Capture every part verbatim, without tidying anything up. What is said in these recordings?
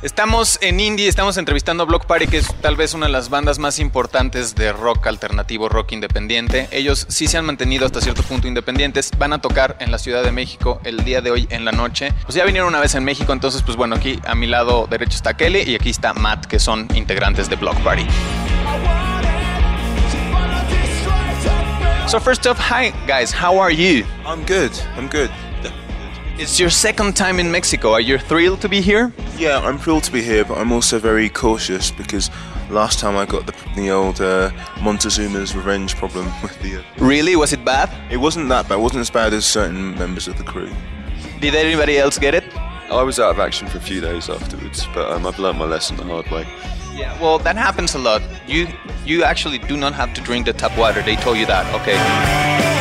Estamos en Indie, estamos entrevistando a Bloc Party, que es tal vez una de las bandas más importantes de rock alternativo, rock independiente. Ellos sí se han mantenido hasta cierto punto independientes. Van a tocar en la Ciudad de México el día de hoy en la noche. Pues ya vinieron una vez en México, entonces pues bueno, aquí a mi lado derecho está Kelly y aquí está Matt, que son integrantes de Bloc Party. So first off, hi guys, how are you? I'm good, I'm good. It's your second time in Mexico. Are you thrilled to be here? Yeah, I'm thrilled to be here, but I'm also very cautious because last time I got the, the old uh, Montezuma's revenge problem with the... Uh, really? Was it bad? It wasn't that bad. It wasn't as bad as certain members of the crew. Did anybody else get it? I was out of action for a few days afterwards, but um, I've learned my lesson the hard way. Yeah, well, that happens a lot. You, you actually do not have to drink the tap water. They told you that, okay?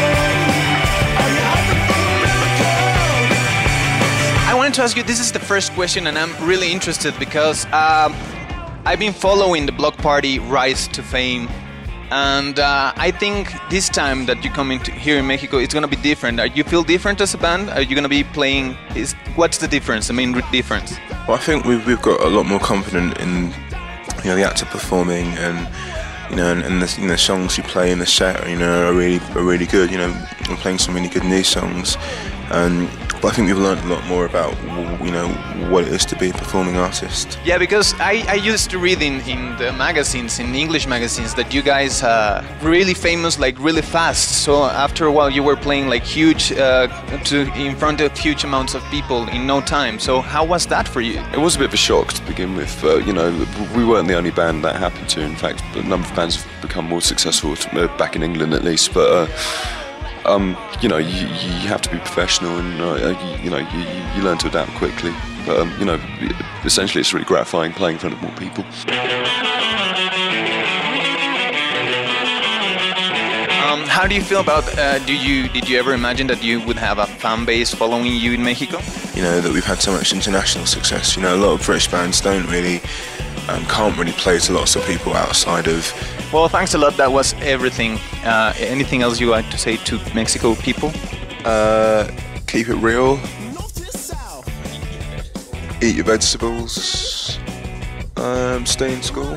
I wanted to ask you, this is the first question and I'm really interested because um, I've been following the Bloc Party rise to fame, and uh, I think this time that you come into here in Mexico, it's going to be different. Are you feel different as a band? Are you going to be playing, is, what's the difference, the main difference? Well, I think we've, we've got a lot more confidence in, you know, the actor performing, and you know, and, and the, you know, songs you play in the set, you know, are really are really good. You know, we're playing some really good new songs, and but I think we've learned a lot more about, you know, what it is to be a performing artist. Yeah, because I, I used to read in, in the magazines, in English magazines, that you guys uh, really famous like really fast. So after a while you were playing like huge, uh, to, in front of huge amounts of people in no time. So how was that for you? It was a bit of a shock to begin with. Uh, you know, we weren't the only band that happened to. In fact, a number of bands have become more successful, uh, back in England at least. But uh, Um, you know, you, you have to be professional, and uh, you, you know, you, you learn to adapt quickly. But um, you know, essentially, it's really gratifying playing in front of more people. Um, how do you feel about? Uh, do you did you ever imagine that you would have a fan base following you in Mexico? You know, that we've had so much international success. You know, a lot of British bands don't really, um, can't really play to lots of people outside of. Well, thanks a lot. That was everything. Uh, anything else you like to say to Mexico people? Uh, keep it real. Eat your vegetables. Um, stay in school.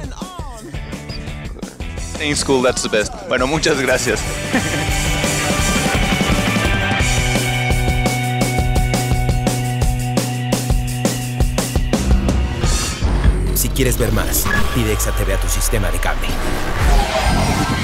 Stay in school, that's the best. Bueno, muchas gracias. Si quieres ver más, pide Exa T V a tu sistema de cable.